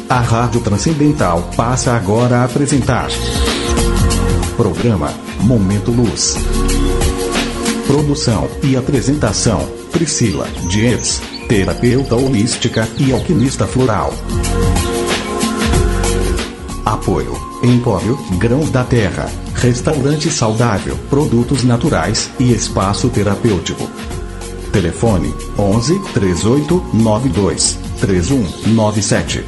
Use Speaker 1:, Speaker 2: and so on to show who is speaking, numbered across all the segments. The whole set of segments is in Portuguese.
Speaker 1: A Rádio Transcendental passa agora a apresentar programa Momento Luz. Produção e apresentação: Priscila Dias, terapeuta holística e alquimista floral. Apoio: Empório Grãos da Terra, Restaurante Saudável, Produtos Naturais e Espaço Terapêutico. Telefone: 11 3892 3197.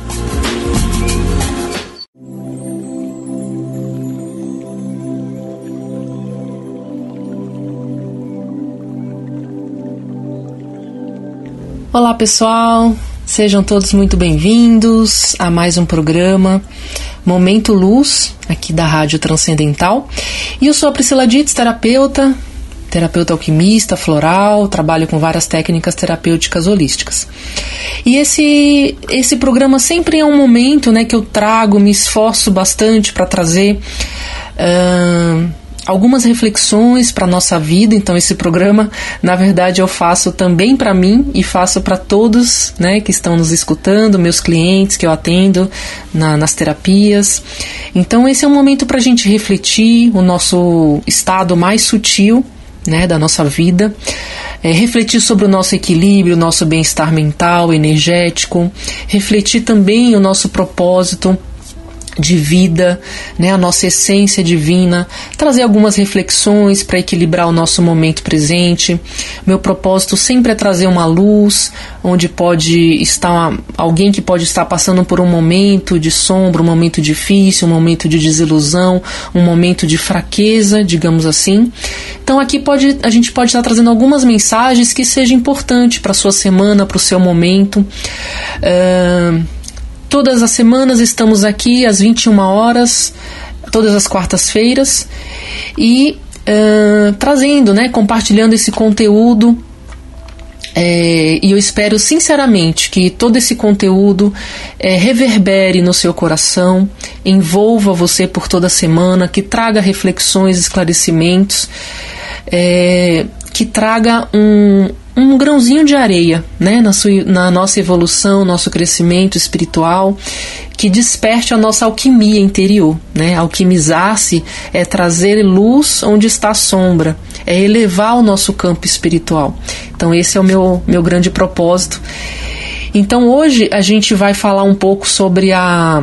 Speaker 2: Olá pessoal, sejam todos muito bem-vindos a mais um programa Momento Luz, aqui da Rádio Transcendental. E eu sou a Priscila Dias, terapeuta alquimista, floral, trabalho com várias técnicas terapêuticas holísticas. E esse programa sempre é um momento, né, que eu trago, me esforço bastante para trazer algumas reflexões para a nossa vida. Então esse programa, na verdade, eu faço também para mim e faço para todos, né, que estão nos escutando, meus clientes que eu atendo nas terapias. Então esse é um momento para a gente refletir o nosso estado mais sutil, né, da nossa vida, refletir sobre o nosso equilíbrio, o nosso bem-estar mental, energético, refletir também o nosso propósito de vida, né, a nossa essência divina, trazer algumas reflexões para equilibrar o nosso momento presente. Meu propósito sempre é trazer uma luz, onde pode estar alguém que pode estar passando por um momento de sombra, um momento difícil, um momento de desilusão, um momento de fraqueza, digamos assim. Então aqui a gente pode estar trazendo algumas mensagens que sejam importantes para a sua semana, para o seu momento. Todas as semanas estamos aqui às 21 horas, todas as quartas-feiras, e trazendo, né, compartilhando esse conteúdo. E eu espero sinceramente que todo esse conteúdo reverbere no seu coração, envolva você por toda a semana, que traga reflexões, esclarecimentos, que traga um grãozinho de areia, né, na nossa evolução, nosso crescimento espiritual, que desperte a nossa alquimia interior, né? Alquimizar-se é trazer luz onde está a sombra, é elevar o nosso campo espiritual. Então esse é o meu grande propósito. Então hoje a gente vai falar um pouco sobre a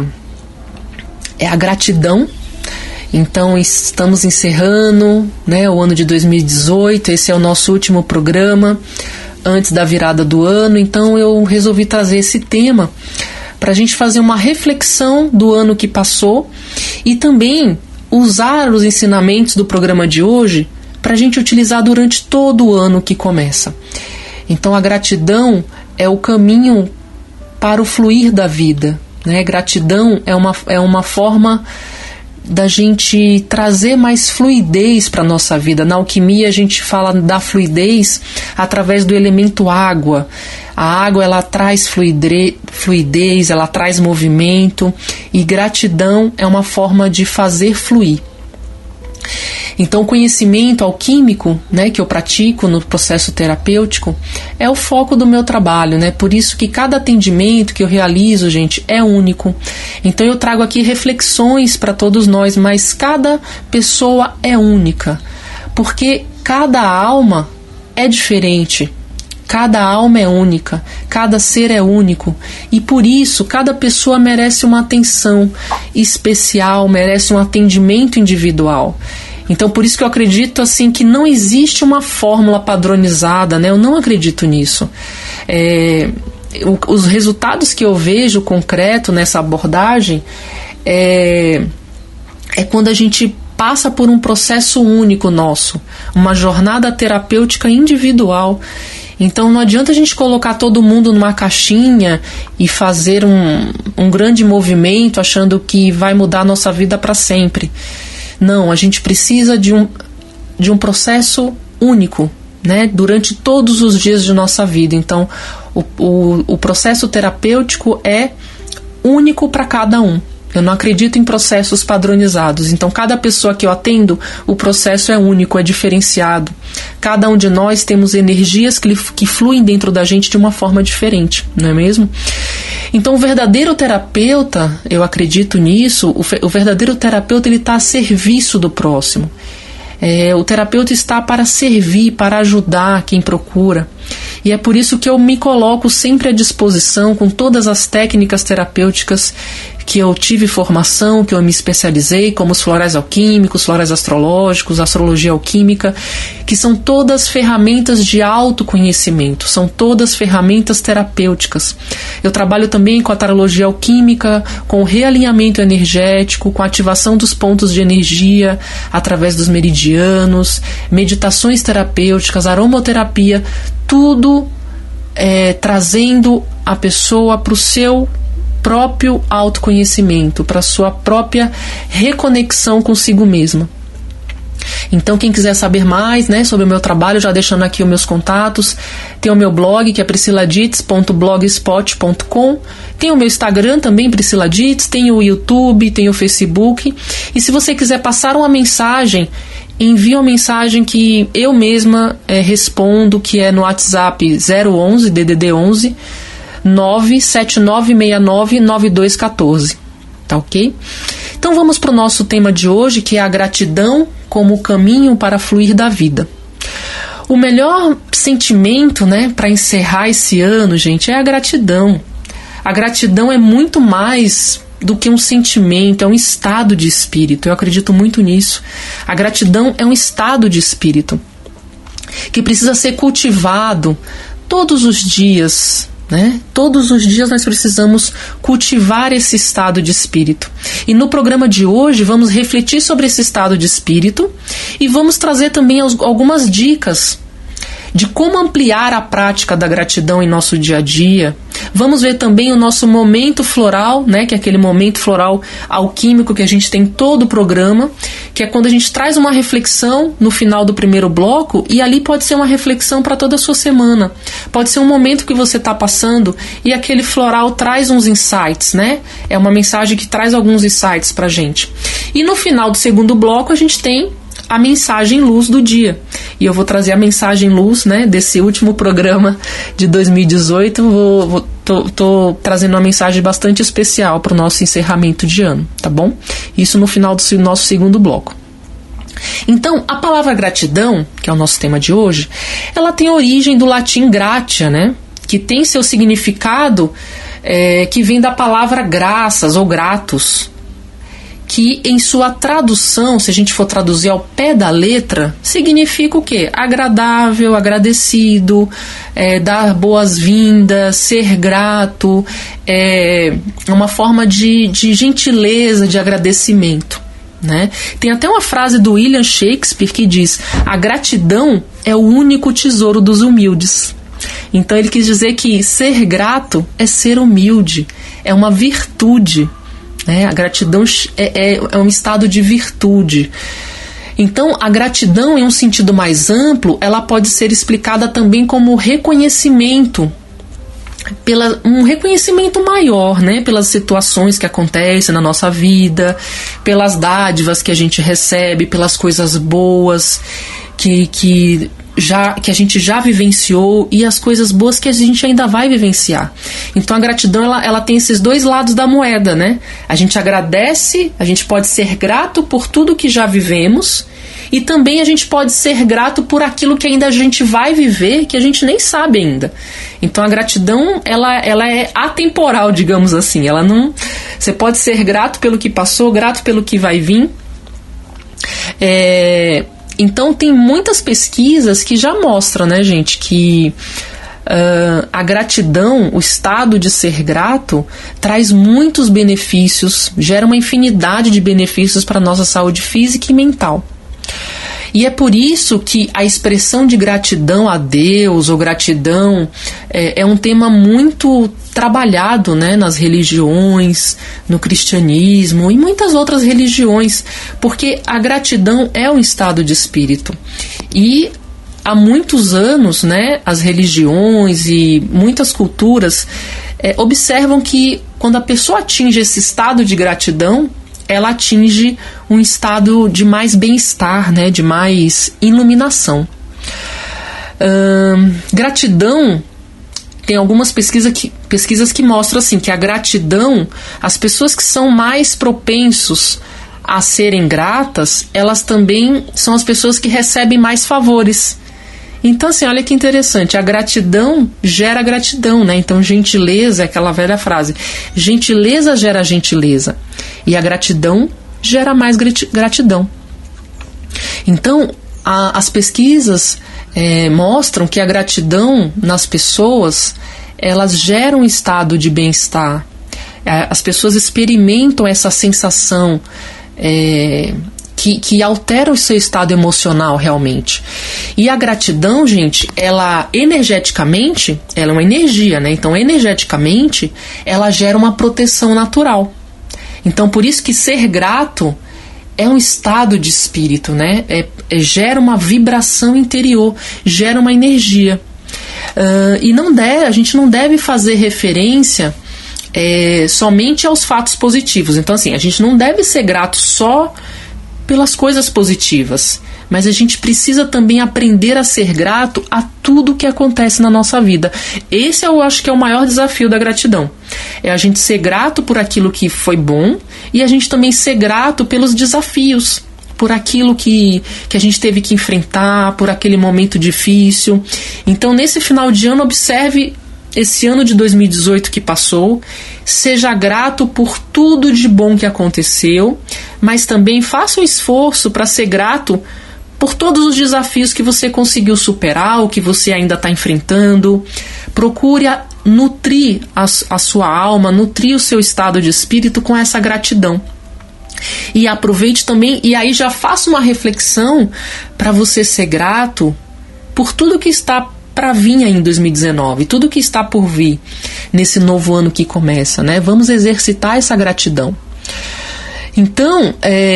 Speaker 2: gratidão. Então estamos encerrando, né, o ano de 2018, esse é o nosso último programa antes da virada do ano. Então eu resolvi trazer esse tema para a gente fazer uma reflexão do ano que passou e também usar os ensinamentos do programa de hoje para a gente utilizar durante todo o ano que começa. Então a gratidão é o caminho para o fluir da vida, né? Gratidão é uma forma da gente trazer mais fluidez para a nossa vida. Na alquimia a gente fala da fluidez através do elemento água. A água, ela traz fluidez, ela traz movimento, e gratidão é uma forma de fazer fluir. Então o conhecimento alquímico, né, que eu pratico no processo terapêutico é o foco do meu trabalho, né? Por isso que cada atendimento que eu realizo, gente, é único. Então eu trago aqui reflexões para todos nós, mas cada pessoa é única, porque cada alma é diferente. Cada alma é única, cada ser é único, e por isso cada pessoa merece uma atenção especial, merece um atendimento individual. Então por isso que eu acredito assim que não existe uma fórmula padronizada, né? Eu não acredito nisso. Os resultados que eu vejo concreto nessa abordagem é quando a gente passa por um processo único nosso, uma jornada terapêutica individual. Então não adianta a gente colocar todo mundo numa caixinha e fazer um grande movimento achando que vai mudar a nossa vida para sempre. Não, a gente precisa de um processo único, né, durante todos os dias de nossa vida. Então o processo terapêutico é único para cada um. Eu não acredito em processos padronizados. Então, cada pessoa que eu atendo, o processo é único, é diferenciado. Cada um de nós temos energias que fluem dentro da gente de uma forma diferente, não é mesmo? Então, o verdadeiro terapeuta, eu acredito nisso, o verdadeiro terapeuta, ele está a serviço do próximo. O terapeuta está para servir, para ajudar quem procura. E é por isso que eu me coloco sempre à disposição com todas as técnicas terapêuticas que eu tive formação, que eu me especializei, como os florais alquímicos, florais astrológicos, astrologia alquímica, que são todas ferramentas de autoconhecimento, são todas ferramentas terapêuticas. Eu trabalho também com a tarologia alquímica, com o realinhamento energético, com a ativação dos pontos de energia através dos meridianos, meditações terapêuticas, aromaterapia, tudo trazendo a pessoa para o seu próprio autoconhecimento, para a sua própria reconexão consigo mesma. Então, quem quiser saber mais, né, sobre o meu trabalho, já deixando aqui os meus contatos, tem o meu blog, que é prisciladitz.blogspot.com, tem o meu Instagram também, Priscila Ditz, tem o YouTube, tem o Facebook, e se você quiser passar uma mensagem, envie uma mensagem que eu mesma respondo, que é no WhatsApp 011 DDD 11 979699214, tá ok? Então vamos para o nosso tema de hoje, que é a gratidão como caminho para fluir da vida. O melhor sentimento, né, para encerrar esse ano, gente, é a gratidão. A gratidão é muito mais do que um sentimento, é um estado de espírito. Eu acredito muito nisso. A gratidão é um estado de espírito que precisa ser cultivado todos os dias, né? Todos os dias nós precisamos cultivar esse estado de espírito. E no programa de hoje vamos refletir sobre esse estado de espírito e vamos trazer também algumas dicas de como ampliar a prática da gratidão em nosso dia a dia. Vamos ver também o nosso momento floral, né, que é aquele momento floral alquímico que a gente tem todo o programa, que é quando a gente traz uma reflexão no final do primeiro bloco, e ali pode ser uma reflexão para toda a sua semana. Pode ser um momento que você está passando e aquele floral traz uns insights, né? É uma mensagem que traz alguns insights para a gente. E no final do segundo bloco a gente tem a mensagem luz do dia. E eu vou trazer a mensagem luz, né, desse último programa de 2018. Tô trazendo uma mensagem bastante especial para o nosso encerramento de ano, tá bom? Isso no final do nosso segundo bloco. Então, a palavra gratidão, que é o nosso tema de hoje, ela tem origem do latim gratia, né, que tem seu significado que vem da palavra graças ou gratus, que em sua tradução, se a gente for traduzir ao pé da letra, significa o quê? Agradável, agradecido, dar boas-vindas, ser grato, uma forma de gentileza, de agradecimento, né? Tem até uma frase do William Shakespeare que diz: a gratidão é o único tesouro dos humildes. Então ele quis dizer que ser grato é ser humilde, é uma virtude. A gratidão é um estado de virtude. Então, a gratidão, em um sentido mais amplo, ela pode ser explicada também como reconhecimento, um reconhecimento maior, né, pelas situações que acontecem na nossa vida, pelas dádivas que a gente recebe, pelas coisas boas que a gente já vivenciou e as coisas boas que a gente ainda vai vivenciar. Então a gratidão ela tem esses dois lados da moeda, né? A gente agradece, a gente pode ser grato por tudo que já vivemos e também a gente pode ser grato por aquilo que ainda a gente vai viver, que a gente nem sabe ainda. Então a gratidão ela é atemporal, digamos assim. Ela não, você pode ser grato pelo que passou, grato pelo que vai vir. Então tem muitas pesquisas que já mostram, né, gente, que a gratidão, o estado de ser grato, traz muitos benefícios, gera uma infinidade de benefícios para a nossa saúde física e mental. E é por isso que a expressão de gratidão a Deus ou gratidão é um tema muito trabalhado, né, nas religiões, no cristianismo e muitas outras religiões, porque a gratidão é um estado de espírito. E há muitos anos, né, as religiões e muitas culturas observam que quando a pessoa atinge esse estado de gratidão, ela atinge um estado de mais bem-estar, né, de mais iluminação. Gratidão, tem algumas pesquisas que mostram assim, que a gratidão, as pessoas que são mais propensos a serem gratas, elas também são as pessoas que recebem mais favores. Então, assim, olha que interessante, a gratidão gera gratidão, né? Então, gentileza é aquela velha frase, gentileza gera gentileza, e a gratidão gera mais gratidão. Então, as pesquisas mostram que a gratidão nas pessoas, elas geram um estado de bem-estar. As pessoas experimentam essa sensação que altera o seu estado emocional realmente. E a gratidão, gente, ela energeticamente, ela é uma energia, né? Então, energeticamente, ela gera uma proteção natural. Então, por isso que ser grato é um estado de espírito, né? Gera uma vibração interior, gera uma energia. E a gente não deve fazer referência somente aos fatos positivos. Então, assim, a gente não deve ser grato só pelas coisas positivas, mas a gente precisa também aprender a ser grato a tudo que acontece na nossa vida. Esse eu acho que é o maior desafio da gratidão. É a gente ser grato por aquilo que foi bom e a gente também ser grato pelos desafios, por aquilo que a gente teve que enfrentar, por aquele momento difícil. Então, nesse final de ano, observe esse ano de 2018 que passou, seja grato por tudo de bom que aconteceu, mas também faça um esforço para ser grato por todos os desafios que você conseguiu superar, ou que você ainda está enfrentando. Procure nutrir a sua alma, nutrir o seu estado de espírito com essa gratidão. E aproveite também, e aí já faça uma reflexão para você ser grato por tudo que está para vir em 2019, tudo que está por vir nesse novo ano que começa, né? Vamos exercitar essa gratidão. Então,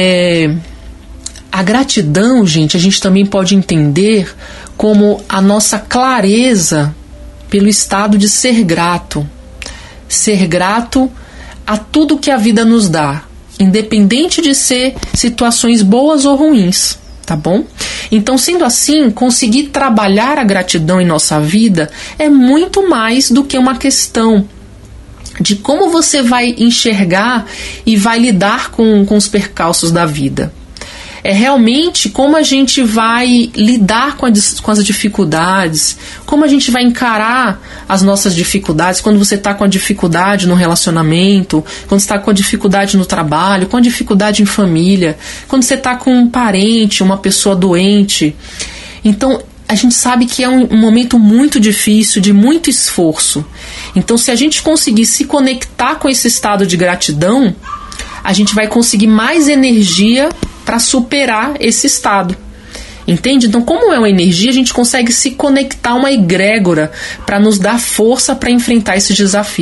Speaker 2: a gratidão, gente, a gente também pode entender como a nossa clareza pelo estado de ser grato. Ser grato a tudo que a vida nos dá, independente de ser situações boas ou ruins, tá bom? Então, sendo assim, conseguir trabalhar a gratidão em nossa vida é muito mais do que uma questão de como você vai enxergar e vai lidar com os percalços da vida. É realmente como a gente vai lidar com as dificuldades, como a gente vai encarar as nossas dificuldades, quando você está com a dificuldade no relacionamento, quando você está com a dificuldade no trabalho, com a dificuldade em família, quando você está com um parente, uma pessoa doente. Então, a gente sabe que é um momento muito difícil, de muito esforço. Então, se a gente conseguir se conectar com esse estado de gratidão, a gente vai conseguir mais energia para superar esse estado. Entende? Então, como é uma energia, a gente consegue se conectar a uma egrégora para nos dar força para enfrentar esses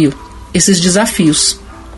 Speaker 2: desafios.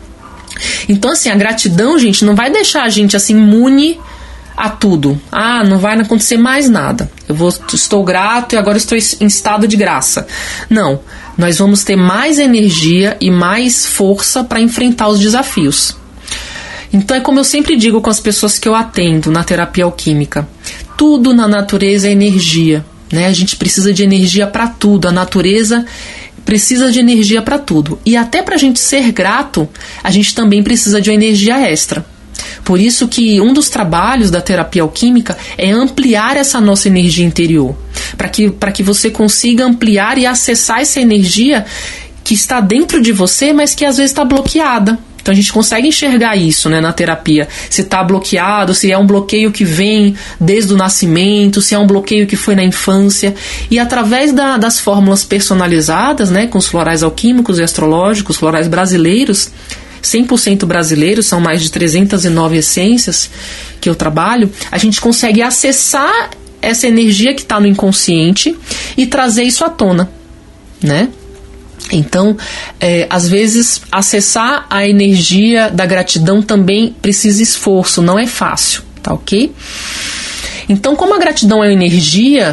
Speaker 2: Então, assim, a gratidão, gente, não vai deixar a gente assim imune a tudo. Não vai acontecer mais nada. Estou grato e agora estou em estado de graça. Não. Nós vamos ter mais energia e mais força para enfrentar os desafios. Então, é como eu sempre digo com as pessoas que eu atendo na terapia alquímica. Tudo na natureza é energia, né? A gente precisa de energia para tudo. A natureza precisa de energia para tudo. E até para a gente ser grato, a gente também precisa de uma energia extra. Por isso que um dos trabalhos da terapia alquímica é ampliar essa nossa energia interior. Para que você consiga ampliar e acessar essa energia que está dentro de você, mas que às vezes está bloqueada. Então a gente consegue enxergar isso, né, na terapia. Se está bloqueado, se é um bloqueio que vem desde o nascimento, se é um bloqueio que foi na infância. E através das fórmulas personalizadas, né, com os florais alquímicos e astrológicos, florais brasileiros, 100% brasileiros, são mais de 309 essências que eu trabalho, a gente consegue acessar essa energia que está no inconsciente e trazer isso à tona, né? Então, às vezes, acessar a energia da gratidão também precisa esforço, não é fácil, tá ok? Então, como a gratidão é energia,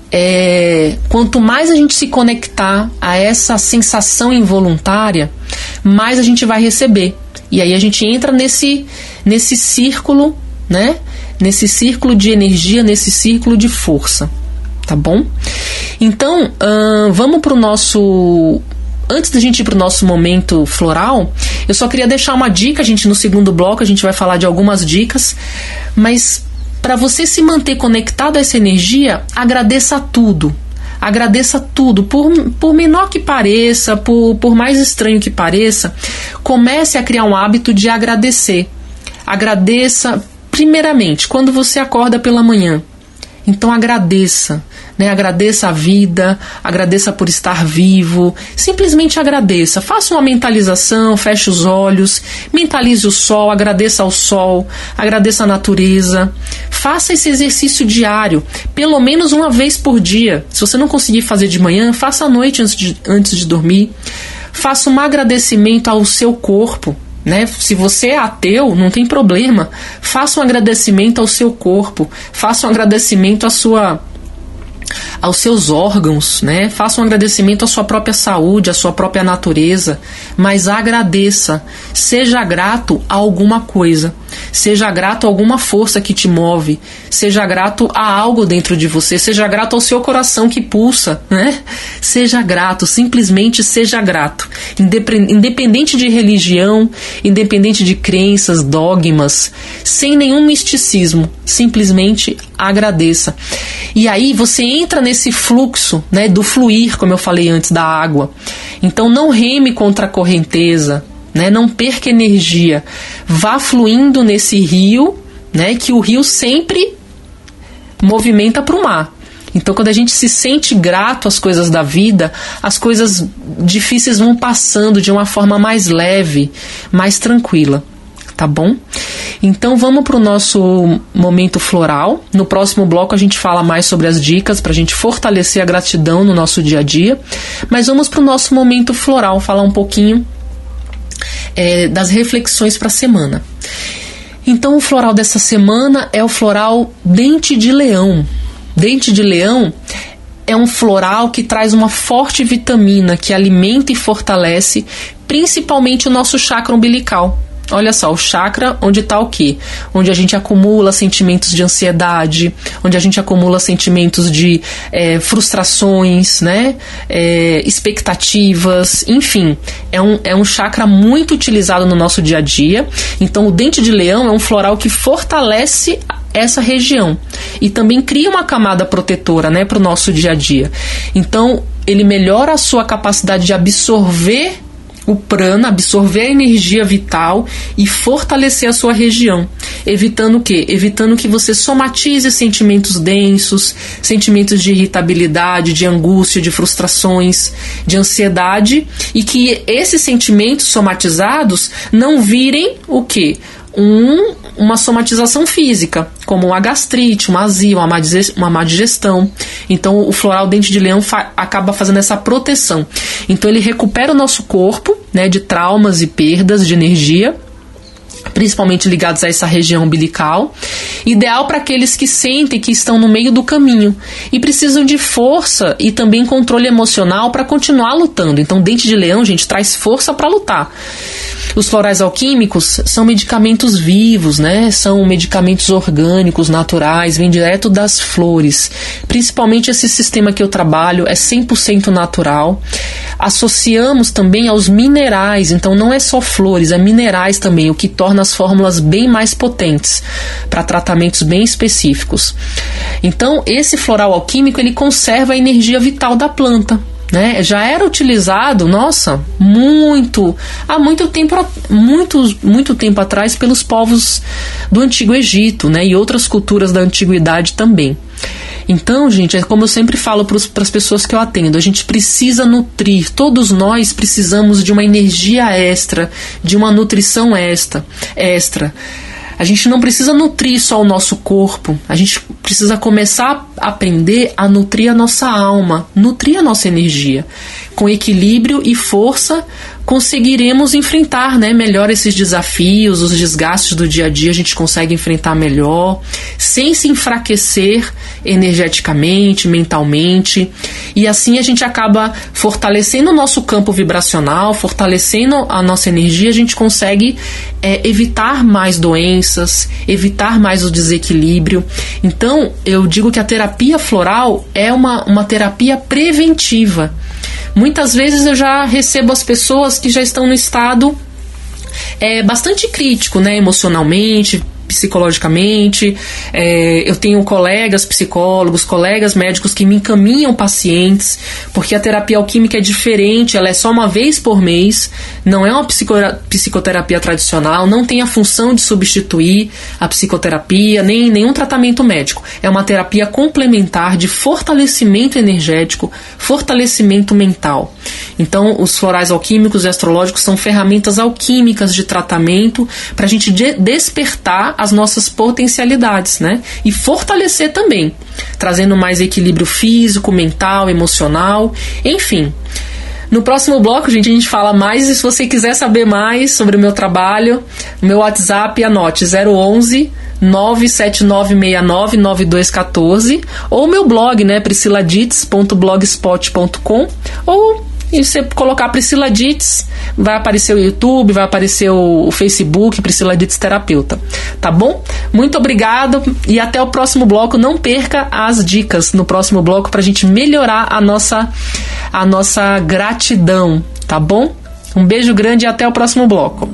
Speaker 2: quanto mais a gente se conectar a essa sensação involuntária, mais a gente vai receber. E aí a gente entra nesse círculo, né? Nesse círculo de energia, nesse círculo de força, tá bom? Então, vamos para o nosso... Antes da gente ir para o nosso momento floral, eu só queria deixar uma dica. No segundo bloco a gente vai falar de algumas dicas, mas para você se manter conectado a essa energia, agradeça tudo. Agradeça tudo, por menor que pareça, por mais estranho que pareça, comece a criar um hábito de agradecer. Agradeça, primeiramente, quando você acorda pela manhã. Então agradeça, né? Agradeça a vida, agradeça por estar vivo, simplesmente agradeça. Faça uma mentalização, feche os olhos, mentalize o sol, agradeça ao sol, agradeça a natureza. Faça esse exercício diário, pelo menos uma vez por dia. Se você não conseguir fazer de manhã, faça à noite antes de dormir. Faça um agradecimento ao seu corpo. Né? Se você é ateu, não tem problema. Faça um agradecimento ao seu corpo. Faça um agradecimento aos seus órgãos, né? Faça um agradecimento à sua própria saúde, à sua própria natureza. Mas agradeça. Seja grato a alguma coisa. Seja grato a alguma força que te move. Seja grato a algo dentro de você. Seja grato ao seu coração que pulsa, né? Seja grato, simplesmente seja grato. Independente de religião, independente de crenças, dogmas, sem nenhum misticismo, simplesmente agradeça. E aí você entra nesse fluxo, né, do fluir, como eu falei antes, da água. Então não reme contra a correnteza, né, não perca energia. Vá fluindo nesse rio, né, que o rio sempre movimenta para o mar. Então, quando a gente se sente grato às coisas da vida, as coisas difíceis vão passando de uma forma mais leve, mais tranquila, tá bom? Então, vamos para o nosso momento floral. No próximo bloco, a gente fala mais sobre as dicas para a gente fortalecer a gratidão no nosso dia a dia. Mas vamos para o nosso momento floral, falar um pouquinho das reflexões para a semana. Então, o floral dessa semana é o floral Dente de Leão. Dente de Leão é um floral que traz uma forte vitamina que alimenta e fortalece principalmente o nosso chakra umbilical. Olha só, o chakra onde está o quê? Onde a gente acumula sentimentos de ansiedade, onde a gente acumula sentimentos de frustrações, né? Expectativas, enfim. É um chakra muito utilizado no nosso dia a dia. Então o Dente de Leão é um floral que fortalece essa região e também cria uma camada protetora, né, para o nosso dia a dia. Então ele melhora a sua capacidade de absorver o prana, absorver a energia vital e fortalecer a sua região, evitando o quê? Evitando que você somatize sentimentos densos, sentimentos de irritabilidade, de angústia, de frustrações, de ansiedade, e que esses sentimentos somatizados não virem o quê? Uma somatização física, como uma gastrite, uma azia, uma má digestão. Então o floral Dente de Leão acaba fazendo essa proteção. Então ele recupera o nosso corpo, né, de traumas e perdas de energia, principalmente ligados a essa região umbilical. Ideal para aqueles que sentem que estão no meio do caminho e precisam de força e também controle emocional para continuar lutando. Então Dente de Leão, gente, traz força para lutar. Os florais alquímicos são medicamentos vivos, né? São medicamentos orgânicos, naturais, vêm direto das flores. Principalmente esse sistema que eu trabalho é 100% natural. Associamos também aos minerais, então não é só flores, é minerais também, o que torna as fórmulas bem mais potentes para tratamentos bem específicos. Então esse floral alquímico ele conserva a energia vital da planta. Né? Já era utilizado, há muito tempo atrás pelos povos do Antigo Egito, né? E outras culturas da antiguidade também. Então, gente, é como eu sempre falo para as pessoas que eu atendo, a gente precisa nutrir, todos nós precisamos de uma energia extra, de uma nutrição extra. A gente não precisa nutrir só o nosso corpo, a gente precisa começar a aprender a nutrir a nossa alma, nutrir a nossa energia, com equilíbrio e força conseguiremos enfrentar, né, melhor esses desafios, os desgastes do dia a dia, a gente consegue enfrentar melhor, sem se enfraquecer energeticamente, mentalmente, e assim a gente acaba fortalecendo o nosso campo vibracional, fortalecendo a nossa energia, a gente consegue evitar mais doenças, evitar mais o desequilíbrio. Então, eu digo que a terapia floral é uma terapia preventiva. Muitas vezes eu já recebo as pessoas que já estão no estado bastante crítico, né, emocionalmente, psicologicamente. Eu tenho colegas psicólogos, colegas médicos que me encaminham pacientes, porque a terapia alquímica é diferente, ela é só uma vez por mês, não é uma psicoterapia tradicional, não tem a função de substituir a psicoterapia, nem nenhum tratamento médico. É uma terapia complementar de fortalecimento energético, fortalecimento mental. Então, os florais alquímicos e astrológicos são ferramentas alquímicas de tratamento para a gente despertar as nossas potencialidades, né? E fortalecer também, trazendo mais equilíbrio físico, mental, emocional, enfim. No próximo bloco, gente, a gente fala mais, e se você quiser saber mais sobre o meu trabalho, meu WhatsApp, anote 011 979699214, ou meu blog, né, prisciladitz.blogspot.com, ou e você colocar Priscila Ditz, vai aparecer o YouTube, vai aparecer o Facebook, Priscila Ditz Terapeuta. Tá bom? Muito obrigado e até o próximo bloco. Não perca as dicas no próximo bloco pra gente melhorar a nossa gratidão, tá bom? Um beijo grande e até o próximo bloco.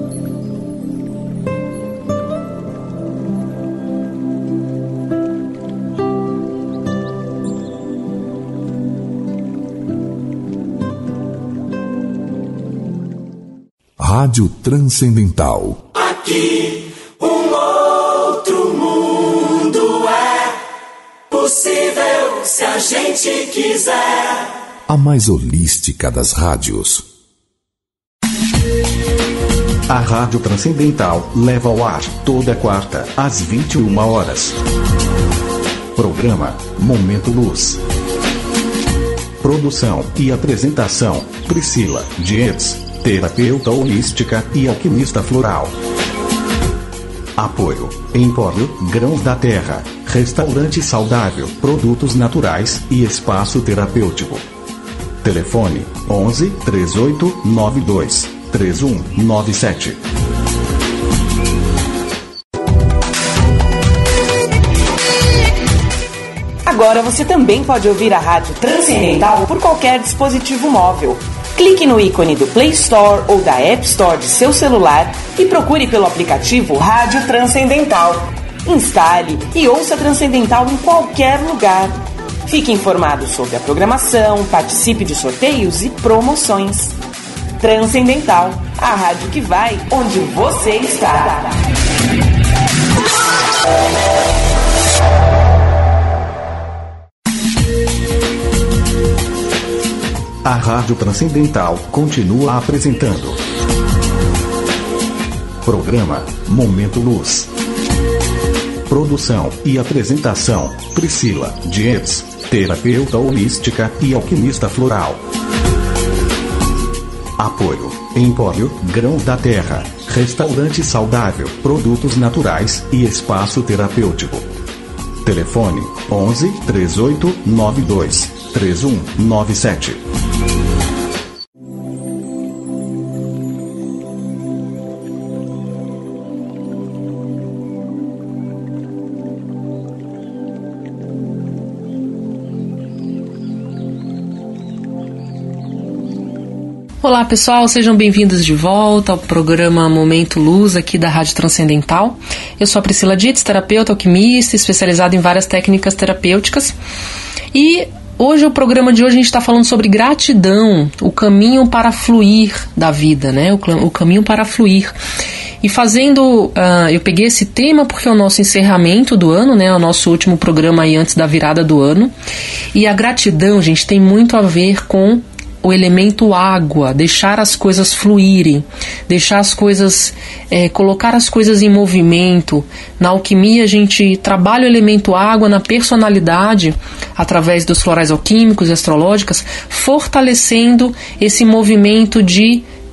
Speaker 1: Rádio Transcendental.
Speaker 3: Aqui outro mundo é possível se a gente quiser.
Speaker 1: A mais holística das rádios. A Rádio Transcendental leva ao ar toda quarta, às 21 horas. Programa Momento Luz. Produção e apresentação: Priscila Ditz, terapeuta holística e alquimista floral. Apoio: Empório Grãos da Terra, Restaurante Saudável, Produtos Naturais e Espaço Terapêutico. Telefone: 11 3892 3197.
Speaker 4: Agora você também pode ouvir a Rádio Transcendental por qualquer dispositivo móvel. Clique no ícone do Play Store ou da App Store de seu celular e procure pelo aplicativo Rádio Transcendental. Instale e ouça Transcendental em qualquer lugar. Fique informado sobre a programação, participe de sorteios e promoções. Transcendental, a rádio que vai onde você está.
Speaker 1: A Rádio Transcendental continua apresentando Programa Momento Luz. Produção e apresentação: Priscila Ditz, terapeuta holística e alquimista floral. Apoio: Empório Grãos da Terra, Restaurante Saudável, Produtos Naturais e Espaço Terapêutico. Telefone: 11 3892 3197.
Speaker 2: Olá pessoal, sejam bem-vindos de volta ao programa Momento Luz aqui da Rádio Transcendental. Eu sou a Priscila Ditz, terapeuta alquimista, especializada em várias técnicas terapêuticas. E hoje, o programa de hoje, a gente está falando sobre gratidão, o caminho para fluir da vida, né? O caminho para fluir. E eu peguei esse tema porque é o nosso encerramento do ano, né? O nosso último programa aí antes da virada do ano. E a gratidão, gente, tem muito a ver com o elemento água, deixar as coisas fluírem, deixar as coisas, colocar as coisas em movimento. Na alquimia a gente trabalha o elemento água na personalidade, através dos florais alquímicos e astrológicas, fortalecendo esse movimento de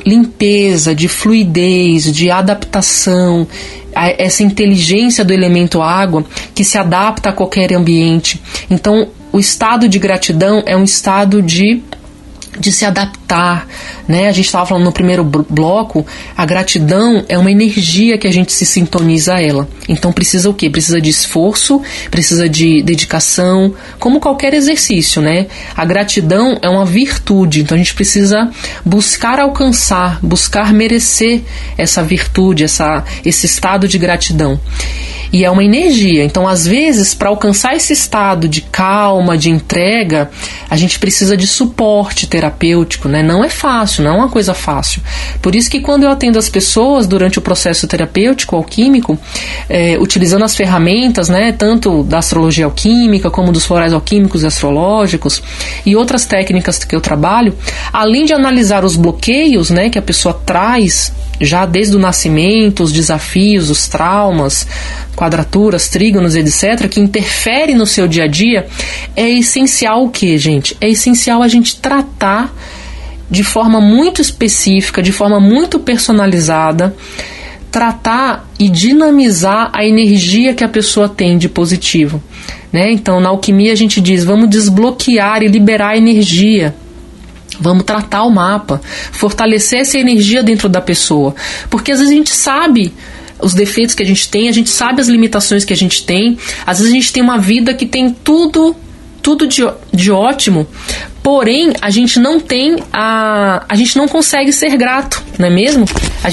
Speaker 2: limpeza, de fluidez, de adaptação, essa inteligência do elemento água que se adapta a qualquer ambiente. Então, o estado de gratidão é um estado de se adaptar, né? A gente estava falando no primeiro bloco, a gratidão é uma energia que a gente se sintoniza a ela. Então precisa o quê? Precisa de esforço, precisa de dedicação, como qualquer exercício, né? A gratidão é uma virtude, então a gente precisa buscar alcançar, buscar merecer essa virtude, esse estado de gratidão. E é uma energia, então às vezes para alcançar esse estado de calma, de entrega, a gente precisa de suporte terapêutico, né? Não é fácil, não é uma coisa fácil. Por isso que quando eu atendo as pessoas durante o processo terapêutico alquímico, utilizando as ferramentas, né, tanto da astrologia alquímica como dos florais alquímicos e astrológicos e outras técnicas que eu trabalho, além de analisar os bloqueios, né, que a pessoa traz já desde o nascimento, os desafios, os traumas, quadraturas, trígonos, etc., que interferem no seu dia a dia, é essencial o quê, gente? É essencial a gente tratar de forma muito específica, de forma muito personalizada, tratar e dinamizar a energia que a pessoa tem de positivo, né? Então, na alquimia a gente diz, vamos desbloquear e liberar a energia. Vamos tratar o mapa, fortalecer essa energia dentro da pessoa. Porque às vezes a gente sabe os defeitos que a gente sabe as limitações que a gente tem. Às vezes a gente tem uma vida que tem tudo de ótimo, porém a gente não tem a gente não consegue ser grato, não é mesmo?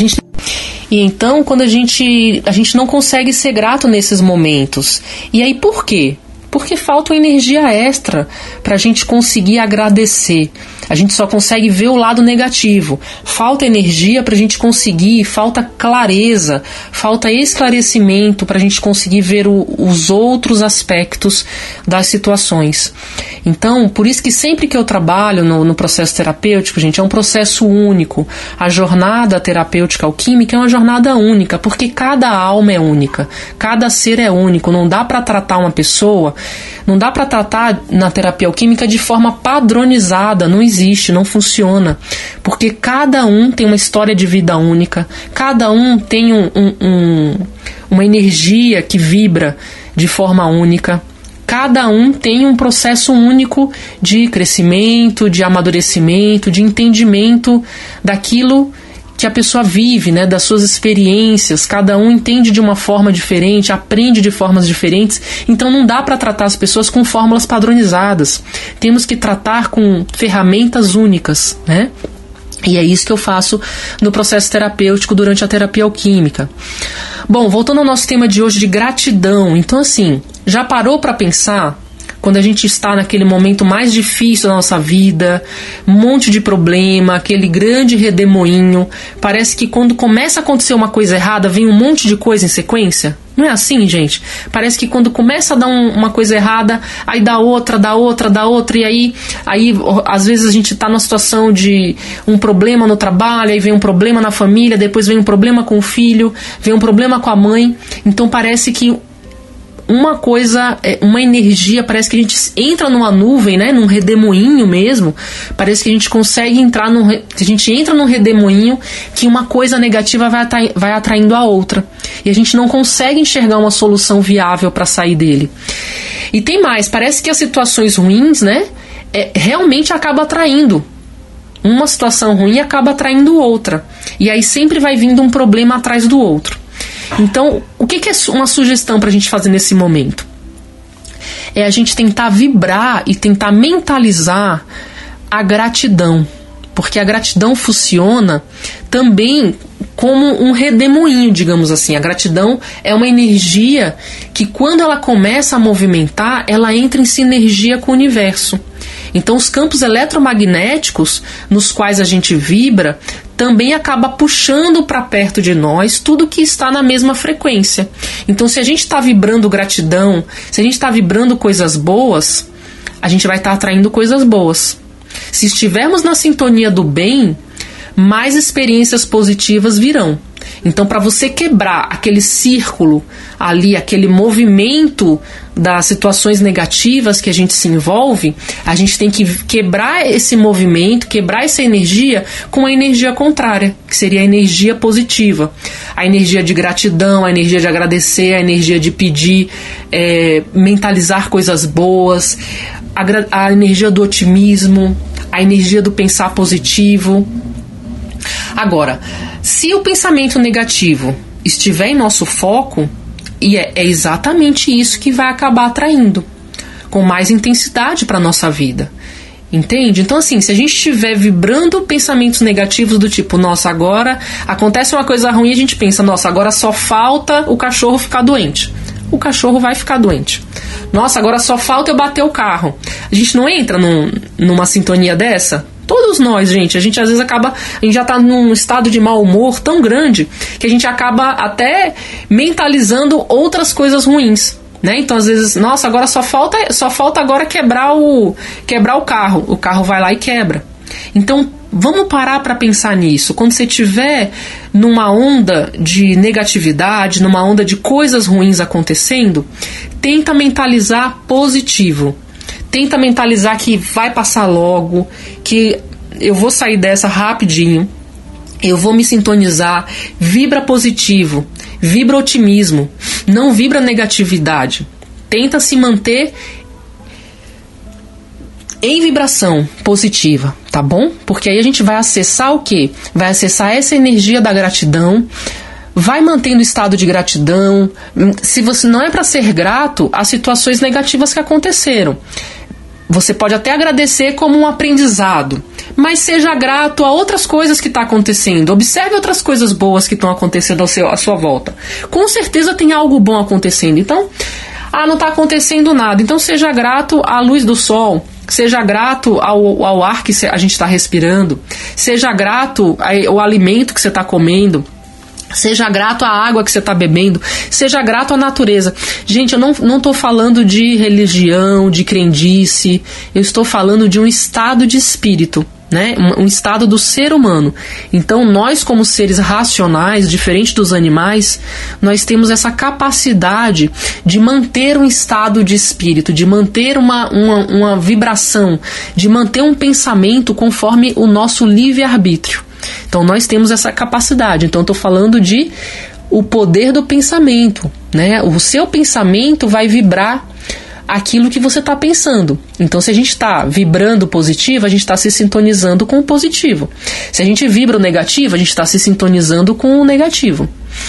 Speaker 2: E então quando a gente não consegue ser grato nesses momentos. E aí por quê? Porque falta uma energia extra para a gente conseguir agradecer. A gente só consegue ver o lado negativo. Falta energia para a gente conseguir, falta clareza, falta esclarecimento para a gente conseguir ver os outros aspectos das situações. Então, por isso que sempre que eu trabalho no processo terapêutico, gente, é um processo único. A jornada terapêutica alquímica é uma jornada única, porque cada alma é única, cada ser é único. Não dá para tratar uma pessoa, não dá para tratar na terapia alquímica de forma padronizada, não existe, não funciona, porque cada um tem uma história de vida única, cada um tem uma energia que vibra de forma única, cada um tem um processo único de crescimento, de amadurecimento, de entendimento daquilo que a pessoa vive, né, das suas experiências. Cada um entende de uma forma diferente, aprende de formas diferentes. Então não dá para tratar as pessoas com fórmulas padronizadas. Temos que tratar com ferramentas únicas, né? E é isso que eu faço no processo terapêutico durante a terapia alquímica. Bom, voltando ao nosso tema de hoje de gratidão. Então, assim, já parou para pensar quando a gente está naquele momento mais difícil da nossa vida, um monte de problema, aquele grande redemoinho, parece que quando começa a acontecer uma coisa errada, vem um monte de coisa em sequência? Não é assim, gente? Parece que quando começa a dar uma coisa errada, aí dá outra, e aí às vezes a gente está numa situação de um problema no trabalho, aí vem um problema na família, depois vem um problema com o filho, vem um problema com a mãe. Então parece que uma coisa, uma energia, parece que a gente entra numa nuvem, né, num redemoinho mesmo, parece que a gente consegue entrar a gente entra num redemoinho que uma coisa negativa vai atraindo a outra, e a gente não consegue enxergar uma solução viável para sair dele. E tem mais, parece que as situações ruins, né, realmente acabam atraindo. Uma situação ruim acaba atraindo outra, e aí sempre vai vindo um problema atrás do outro. Então, o que é uma sugestão para a gente fazer nesse momento? É a gente tentar vibrar e tentar mentalizar a gratidão. Porque a gratidão funciona também como um redemoinho, digamos assim. A gratidão é uma energia que, quando ela começa a movimentar, ela entra em sinergia com o universo. Então, os campos eletromagnéticos nos quais a gente vibra também acaba puxando para perto de nós tudo que está na mesma frequência. Então, se a gente está vibrando gratidão, se a gente está vibrando coisas boas, a gente vai estar atraindo coisas boas. Se estivermos na sintonia do bem, mais experiências positivas virão. Então, para você quebrar aquele círculo ali, aquele movimento das situações negativas que a gente se envolve, a gente tem que quebrar esse movimento, quebrar essa energia com a energia contrária, que seria a energia positiva. A energia de gratidão, a energia de agradecer, a energia de pedir, mentalizar coisas boas, a energia do otimismo, a energia do pensar positivo. Agora, se o pensamento negativo estiver em nosso foco, e é exatamente isso que vai acabar atraindo com mais intensidade para a nossa vida. Entende? Então, assim, se a gente estiver vibrando pensamentos negativos do tipo, nossa, agora acontece uma coisa ruim, a gente pensa, nossa, agora só falta o cachorro ficar doente. O cachorro vai ficar doente. Nossa, agora só falta eu bater o carro. A gente não entra numa sintonia dessa? Todos nós, gente, a gente às vezes acaba, a gente já está num estado de mau humor tão grande que a gente acaba até mentalizando outras coisas ruins, né? Então às vezes, nossa, agora só falta agora quebrar o carro vai lá e quebra. Então vamos parar para pensar nisso. Quando você estiver numa onda de negatividade, numa onda de coisas ruins acontecendo, tenta mentalizar positivo. Tenta mentalizar que vai passar logo, que eu vou sair dessa rapidinho, eu vou me sintonizar, vibra positivo, vibra otimismo, não vibra negatividade. Tenta se manter em vibração positiva, tá bom? Porque aí a gente vai acessar o quê? Vai acessar essa energia da gratidão, vai mantendo o estado de gratidão. Se você não é para ser grato às situações negativas que aconteceram, você pode até agradecer como um aprendizado, mas seja grato a outras coisas que estão acontecendo. Observe outras coisas boas que estão acontecendo à sua volta. Com certeza tem algo bom acontecendo. Então, não está acontecendo nada. Então seja grato à luz do sol, seja grato ao ar que a gente está respirando, seja grato ao alimento que você está comendo, seja grato à água que você está bebendo, seja grato à natureza. Gente, eu não estou falando de religião, de crendice, eu estou falando de um estado de espírito, né? Um estado do ser humano. Então nós, como seres racionais, diferente dos animais, nós temos essa capacidade de manter um estado de espírito, de manter uma vibração, de manter um pensamento conforme o nosso livre-arbítrio. Então nós temos essa capacidade. Então eu estou falando de o poder do pensamento, né? O seu pensamento vai vibrar aquilo que você está pensando. Então se a gente está vibrando positivo, a gente está se sintonizando com o positivo. Se a gente vibra o negativo, a gente está se sintonizando com o negativo.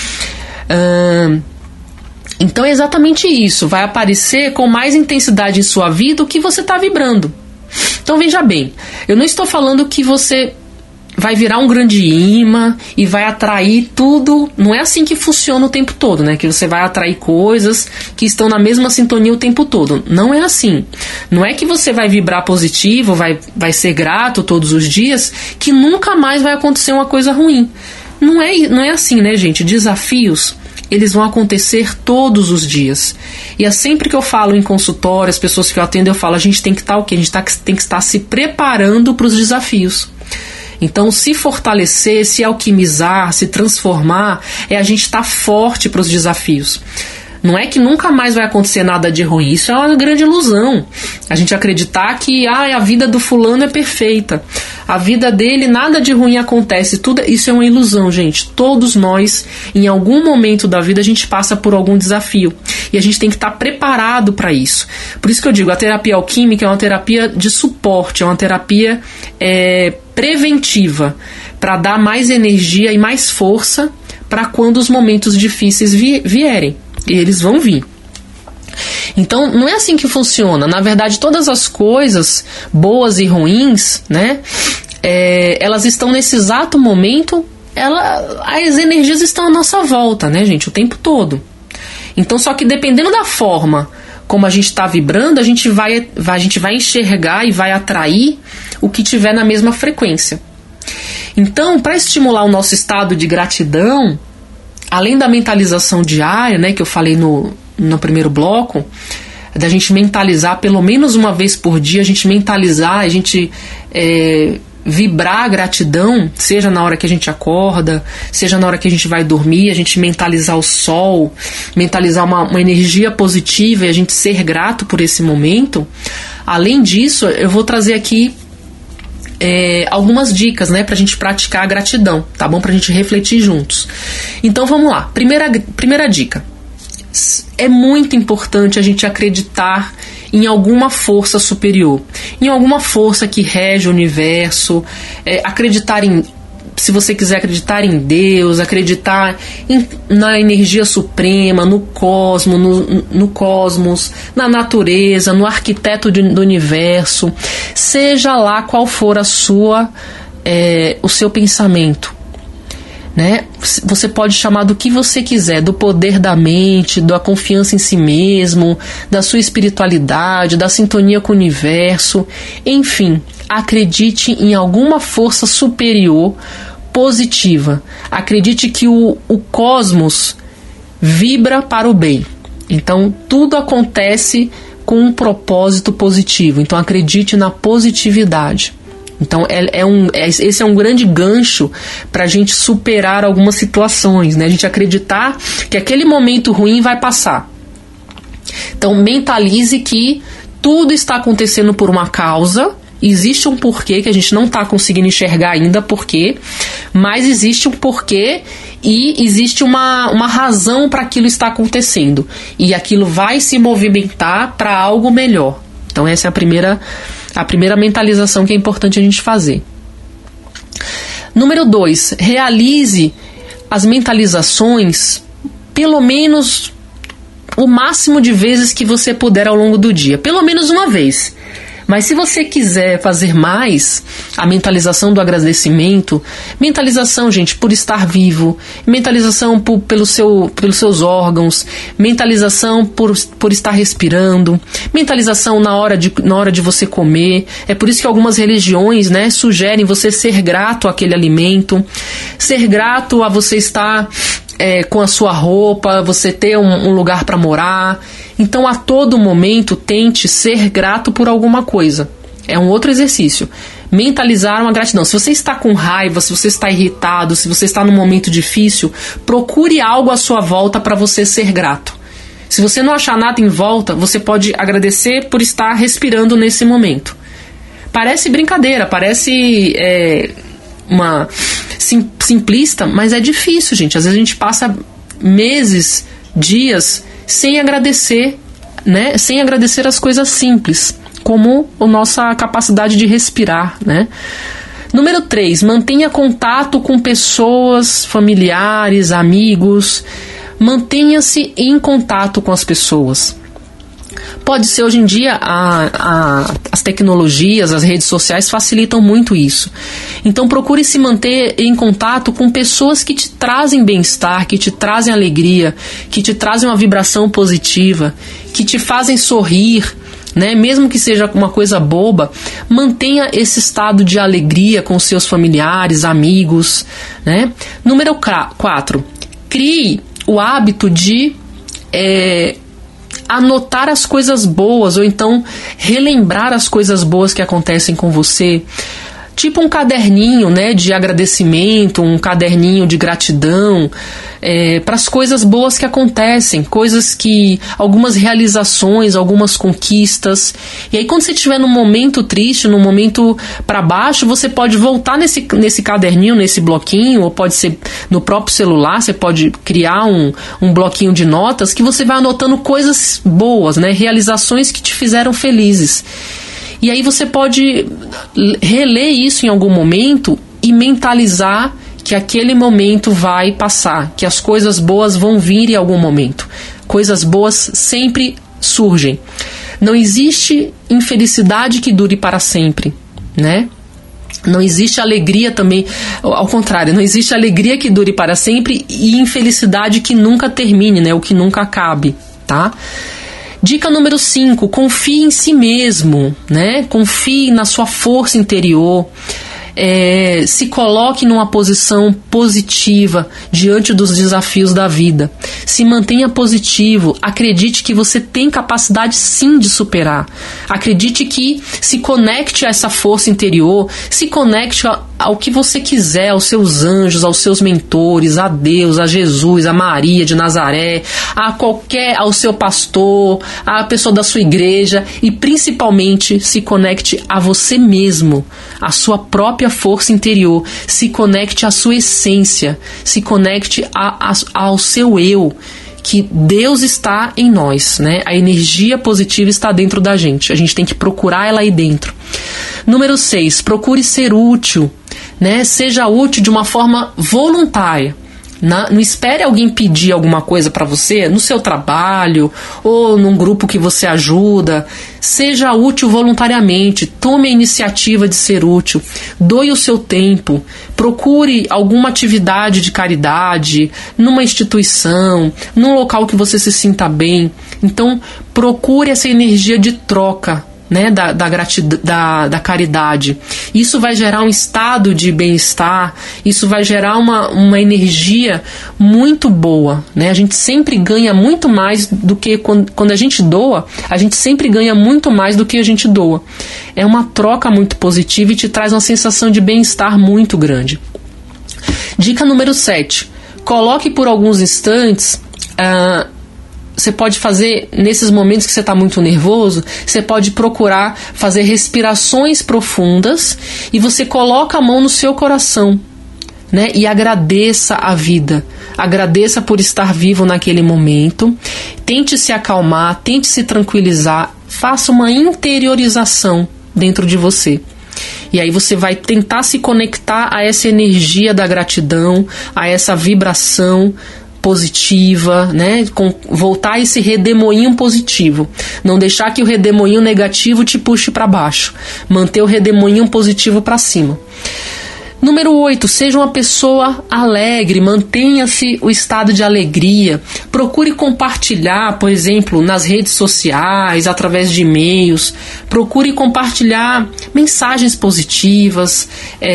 Speaker 2: Então é exatamente isso. Vai aparecer com mais intensidade em sua vida o que você está vibrando. Então veja bem, eu não estou falando que você vai virar um grande imã e vai atrair tudo. Não é assim que funciona o tempo todo, né? Que você vai atrair coisas que estão na mesma sintonia o tempo todo. Não é assim. Não é que você vai vibrar positivo, vai ser grato todos os dias, que nunca mais vai acontecer uma coisa ruim. Não é assim, né, gente? Desafios, eles vão acontecer todos os dias. E é sempre que eu falo em consultório, as pessoas que eu atendo, eu falo, a gente tem que estar o quê? A gente tem que estar se preparando para os desafios. Então, se fortalecer, se alquimizar, se transformar, é a gente estar forte para os desafios. Não é que nunca mais vai acontecer nada de ruim. Isso é uma grande ilusão. A gente acreditar que a vida do fulano é perfeita. A vida dele, nada de ruim acontece. Isso é uma ilusão, gente. Todos nós, em algum momento da vida, a gente passa por algum desafio. E a gente tem que estar preparado para isso. Por isso que eu digo, a terapia alquímica é uma terapia de suporte, é uma terapia preventiva, para dar mais energia e mais força para quando os momentos difíceis vierem. E eles vão vir. Então, não é assim que funciona. Na verdade, todas as coisas boas e ruins, né, elas estão nesse exato momento, as energias estão à nossa volta, né, gente, o tempo todo. Então, só que dependendo da forma como a gente está vibrando, a gente vai enxergar e vai atrair o que tiver na mesma frequência. Então, para estimular o nosso estado de gratidão, além da mentalização diária, né, que eu falei no primeiro bloco, da gente mentalizar pelo menos uma vez por dia, a gente mentalizar, a gente vibrar a gratidão, seja na hora que a gente acorda, seja na hora que a gente vai dormir, a gente mentalizar o sol, mentalizar uma energia positiva e a gente ser grato por esse momento. Além disso, eu vou trazer aqui algumas dicas, né, pra gente praticar a gratidão, tá bom? Pra gente refletir juntos. Então vamos lá. Primeira dica. É muito importante a gente acreditar em alguma força superior, em alguma força que rege o universo, acreditar em, se você quiser acreditar em Deus, acreditar na energia suprema, no cosmos, na natureza, no arquiteto do universo, seja lá qual for o seu pensamento. Né? Você pode chamar do que você quiser, do poder da mente, da confiança em si mesmo, da sua espiritualidade, da sintonia com o universo. Enfim, acredite em alguma força superior positiva. Acredite que o cosmos vibra para o bem. Então, tudo acontece com um propósito positivo. Então, acredite na positividade. Então, esse é um grande gancho para a gente superar algumas situações, né? A gente acreditar que aquele momento ruim vai passar. Então, mentalize que tudo está acontecendo por uma causa, existe um porquê que a gente não está conseguindo enxergar ainda porquê, mas existe um porquê e existe uma razão para aquilo estar acontecendo. E aquilo vai se movimentar para algo melhor. Então, essa é a primeira mentalização que é importante a gente fazer. Número 2, realize as mentalizações pelo menos o máximo de vezes que você puder ao longo do dia. Pelo menos uma vez. Mas se você quiser fazer mais, a mentalização do agradecimento, mentalização, gente, por estar vivo, mentalização pelos seus órgãos, mentalização por estar respirando, mentalização na hora de você comer. É por isso que algumas religiões, né, sugerem você ser grato àquele alimento, ser grato a você estar com a sua roupa, você ter um lugar para morar. Então, a todo momento, tente ser grato por alguma coisa. É um outro exercício. Mentalizar uma gratidão. Se você está com raiva, se você está irritado, se você está num momento difícil, procure algo à sua volta para você ser grato. Se você não achar nada em volta, você pode agradecer por estar respirando nesse momento. Parece brincadeira, parece uma simplista, mas é difícil, gente. Às vezes a gente passa meses, dias sem agradecer, né? Sem agradecer as coisas simples, como a nossa capacidade de respirar, né? Número 3, mantenha contato com pessoas, familiares, amigos. Mantenha-se em contato com as pessoas. Pode ser, hoje em dia, as tecnologias, as redes sociais facilitam muito isso. Então procure se manter em contato com pessoas que te trazem bem-estar, que te trazem alegria, que te trazem uma vibração positiva, que te fazem sorrir, né? Mesmo que seja uma coisa boba, mantenha esse estado de alegria com seus familiares, amigos, né? Número 4, crie o hábito de anotar as coisas boas, ou então relembrar as coisas boas que acontecem com você. Tipo um caderninho, né, de agradecimento, um caderninho de gratidão para as coisas boas que acontecem, algumas realizações, algumas conquistas. E aí, quando você estiver num momento triste, num momento para baixo, você pode voltar nesse caderninho, nesse bloquinho, ou pode ser no próprio celular. Você pode criar um bloquinho de notas que você vai anotando coisas boas, né, realizações que te fizeram felizes. E aí você pode reler isso em algum momento e mentalizar que aquele momento vai passar, que as coisas boas vão vir em algum momento. Coisas boas sempre surgem. Não existe infelicidade que dure para sempre, né? Não existe alegria também, ao contrário, não existe alegria que dure para sempre e infelicidade que nunca termine, né? O que nunca acabe, tá? Dica número 5, confie em si mesmo, né? Confie na sua força interior. se coloque numa posição positiva diante dos desafios da vida. Se mantenha positivo. Acredite que você tem capacidade sim de superar. Acredite que se conecte a essa força interior, se conecte ao que você quiser, aos seus anjos, aos seus mentores, a Deus, a Jesus, a Maria de Nazaré, ao seu pastor, a pessoa da sua igreja, e principalmente se conecte a você mesmo, a sua própria força interior, se conecte à sua essência, se conecte ao seu eu, que Deus está em nós, né? A energia positiva está dentro da gente, a gente tem que procurar ela aí dentro. Número 6, procure ser útil, né? Seja útil de uma forma voluntária. Não espere alguém pedir alguma coisa para você no seu trabalho ou num grupo que você ajuda. Seja útil voluntariamente. Tome a iniciativa de ser útil. Doe o seu tempo. Procure alguma atividade de caridade numa instituição, num local que você se sinta bem. Então, procure essa energia de troca, né, da caridade. Isso vai gerar um estado de bem-estar, isso vai gerar uma energia muito boa, né? A gente sempre ganha muito mais do que quando a gente doa, a gente sempre ganha muito mais do que a gente doa. É uma troca muito positiva e te traz uma sensação de bem-estar muito grande. Dica número 7. Coloque por alguns instantes... Você pode fazer, nesses momentos que você está muito nervoso, você pode procurar fazer respirações profundas e você coloca a mão no seu coração, né? E agradeça a vida. Agradeça por estar vivo naquele momento. Tente se acalmar, tente se tranquilizar. Faça uma interiorização dentro de você. E aí você vai tentar se conectar a essa energia da gratidão, a essa vibração positiva, né? Voltar a esse redemoinho positivo. Não deixar que o redemoinho negativo te puxe para baixo. Manter o redemoinho positivo para cima. Número 8, seja uma pessoa alegre, mantenha-se o estado de alegria. Procure compartilhar, por exemplo, nas redes sociais, através de e-mails. Procure compartilhar mensagens positivas,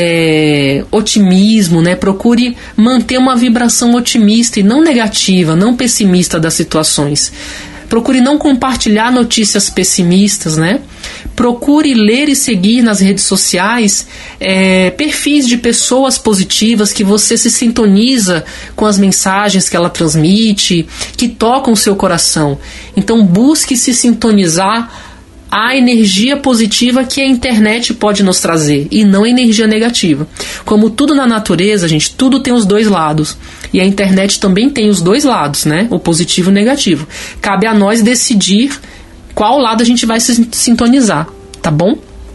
Speaker 2: otimismo, né? Procure manter uma vibração otimista e não negativa, não pessimista das situações. Procure não compartilhar notícias pessimistas, né? Procure ler e seguir nas redes sociais perfis de pessoas positivas que você se sintoniza com as mensagens que ela transmite, que tocam o seu coração. Então busque se sintonizar a energia positiva que a internet pode nos trazer e não a energia negativa. Como tudo na natureza, gente, tudo tem os dois lados. E a internet também tem os dois lados, né? O positivo e o negativo. Cabe a nós decidir qual lado a gente vai se sintonizar, tá bom?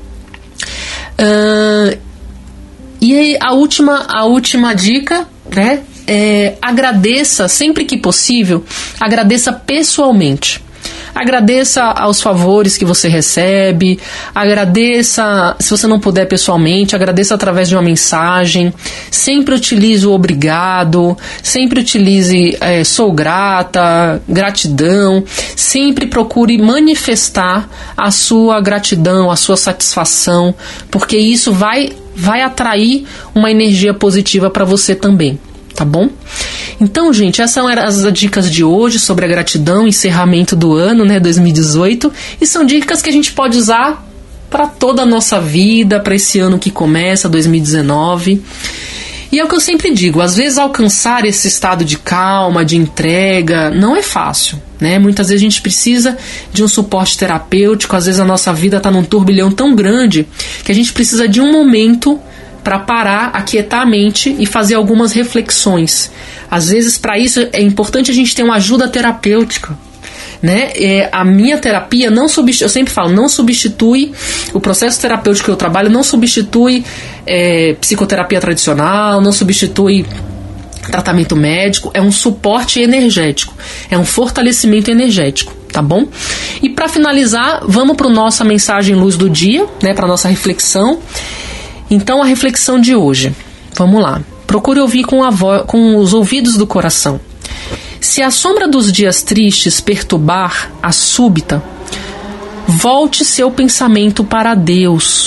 Speaker 2: E aí a última dica, né? Agradeça, sempre que possível, agradeça pessoalmente. Agradeça aos favores que você recebe, agradeça, se você não puder pessoalmente, agradeça através de uma mensagem. Sempre utilize o obrigado, sempre utilize sou grata, gratidão. Sempre procure manifestar a sua gratidão, a sua satisfação, porque isso vai atrair uma energia positiva para você também. Tá bom? Então, gente, essas eram as dicas de hoje sobre a gratidão, encerramento do ano, né, 2018. E são dicas que a gente pode usar para toda a nossa vida, para esse ano que começa, 2019. E é o que eu sempre digo, às vezes alcançar esse estado de calma, de entrega, não é fácil, né? Muitas vezes a gente precisa de um suporte terapêutico, às vezes a nossa vida está num turbilhão tão grande que a gente precisa de um momento para parar, aquietar a mente e fazer algumas reflexões. Às vezes, para isso, é importante a gente ter uma ajuda terapêutica, né? A minha terapia não substitui, eu sempre falo, não substitui o processo terapêutico que eu trabalho, não substitui psicoterapia tradicional, não substitui tratamento médico, é um suporte energético, é um fortalecimento energético, tá bom? E para finalizar, vamos para a nossa mensagem luz do dia, né? Para a nossa reflexão. Então, a reflexão de hoje, vamos lá. Procure ouvir com os ouvidos do coração. Se a sombra dos dias tristes perturbar a súbita, volte seu pensamento para Deus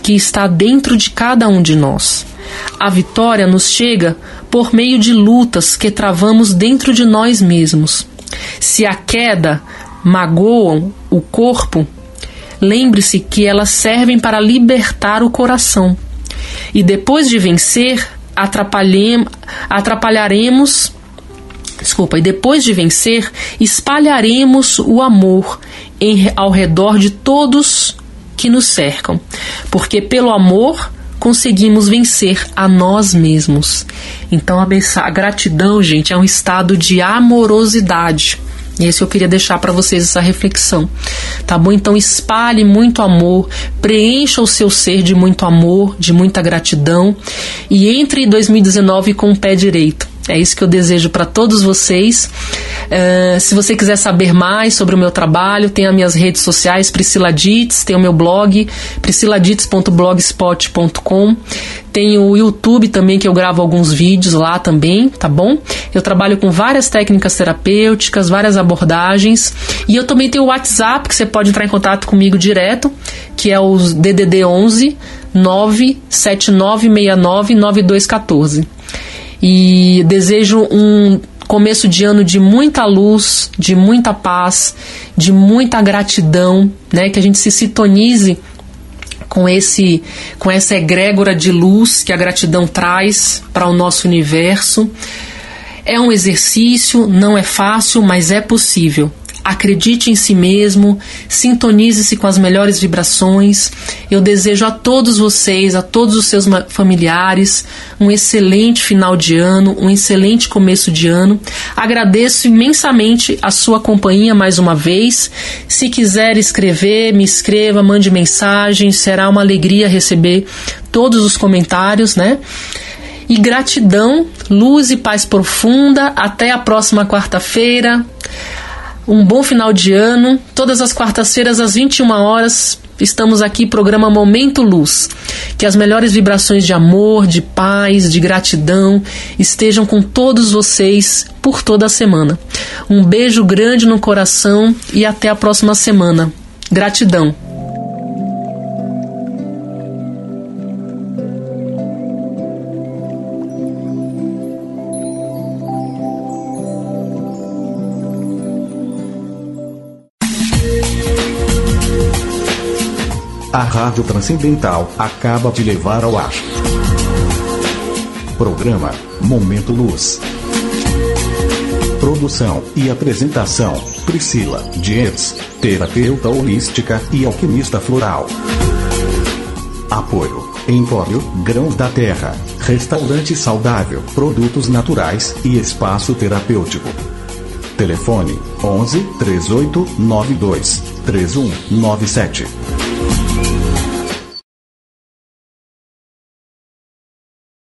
Speaker 2: que está dentro de cada um de nós. A vitória nos chega por meio de lutas que travamos dentro de nós mesmos. Se a queda magoam o corpo, lembre-se que elas servem para libertar o coração. E depois de vencer, espalharemos o amor ao redor de todos que nos cercam, porque pelo amor conseguimos vencer a nós mesmos. Então a gratidão, gente, é um estado de amorosidade. E esse eu queria deixar para vocês, essa reflexão, tá bom? Então espalhe muito amor, preencha o seu ser de muito amor, de muita gratidão, e entre em 2019 com o pé direito. É isso que eu desejo para todos vocês. Se você quiser saber mais sobre o meu trabalho, tem as minhas redes sociais, Priscila Dietz, tem o meu blog, prisciladietz.blogspot.com, tem o YouTube também, que eu gravo alguns vídeos lá também, tá bom? Eu trabalho com várias técnicas terapêuticas, várias abordagens, e eu também tenho o WhatsApp, que você pode entrar em contato comigo direto, que é o DDD 11 97969 9214. E desejo um começo de ano de muita luz, de muita paz, de muita gratidão, né? Que a gente se sintonize com essa egrégora de luz que a gratidão traz para o nosso universo. É um exercício, não é fácil, mas é possível. Acredite em si mesmo, sintonize-se com as melhores vibrações. Eu desejo a todos vocês, a todos os seus familiares, um excelente final de ano, um excelente começo de ano. Agradeço imensamente a sua companhia mais uma vez. Se quiser escrever, me escreva, mande mensagem, será uma alegria receber todos os comentários, né? E gratidão, luz e paz profunda. Até a próxima quarta-feira. Um bom final de ano. Todas as quartas-feiras às 21 horas estamos aqui, programa Momento Luz. Que as melhores vibrações de amor, de paz, de gratidão estejam com todos vocês por toda a semana. Um beijo grande no coração e até a próxima semana. Gratidão.
Speaker 1: A Rádio Transcendental acaba de levar ao ar. Programa Momento Luz. Produção e apresentação: Priscila Dietz, terapeuta holística e alquimista floral. Apoio: Empório Grãos da Terra, Restaurante Saudável, Produtos Naturais e Espaço Terapêutico. Telefone: 11 3892 3197.